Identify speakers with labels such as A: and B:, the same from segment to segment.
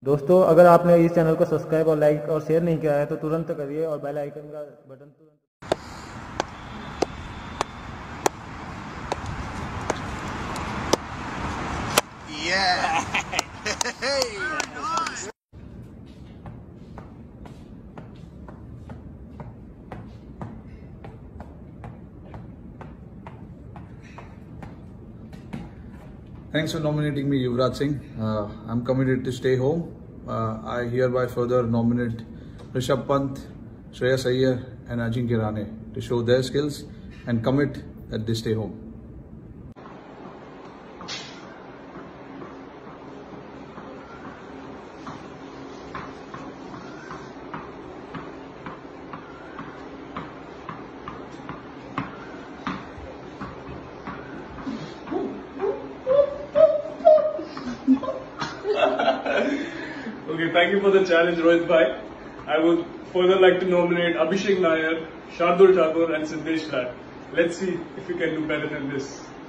A: दोस्तों अगर आपने इस चैनल को सब्सक्राइब और लाइक और शेयर नहीं किया है तो तुरंत करिए और बेल आइकन का बटन तुरंत।
B: Thanks for nominating me, Yuvraj Singh. I'm committed to stay home. I hereby further nominate Rishabh Pant, Shreyas Iyer and Ajinkya Rahane to show their skills and commit that they stay home.
C: Okay, thank you for the challenge, Rohit Bhai. I would further like to nominate Abhishek Nair, Shardul Thakur and Siddesh Rai. Let's see if we can do better than this.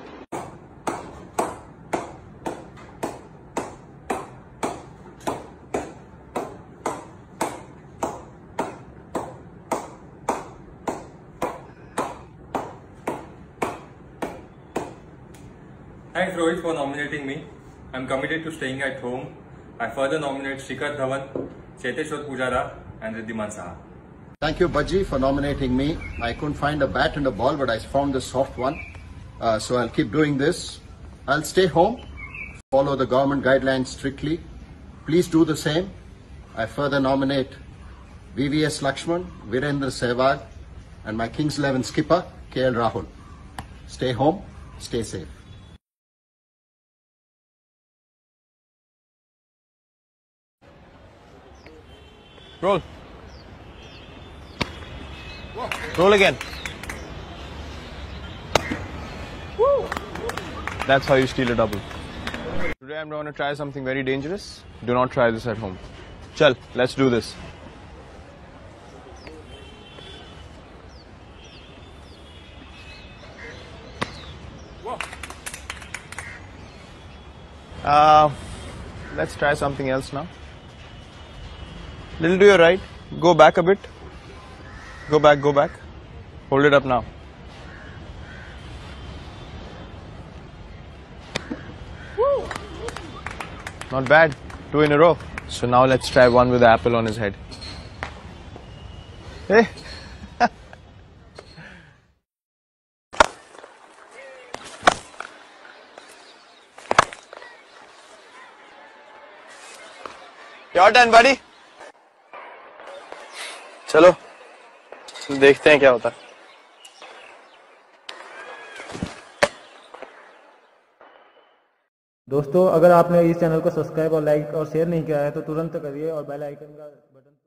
D: Thanks Rohit for nominating me. I'm committed to staying at home. I further nominate Shikhar Dhawan, Cheteshwar Pujara and Riddhiman Saha.
E: Thank you, Bajji, for nominating me. I couldn't find a bat and a ball, but I found the soft one. So I'll keep doing this. I'll stay home, follow the government guidelines strictly. Please do the same. I further nominate VVS Lakshman, Virendra Sehwag, and my Kings 11 skipper, KL Rahul. Stay home, stay safe.
F: Roll. Roll again. Woo. That's how you steal a double. Today I'm going to try something very dangerous. Do not try this at home. Chal, let's do this. Let's try something else now. Little to your right. Go back a bit. Go back, go back. Hold it up now. Woo. Not bad. 2 in a row. So now let's try one with the apple on his head. Hey. Your turn, buddy. चलो देखते हैं क्या होता है।
A: दोस्तों अगर आपने इस चैनल को सब्सक्राइब और लाइक और शेयर नहीं किया है तो तुरंत करिए और बेल आइकन का बटन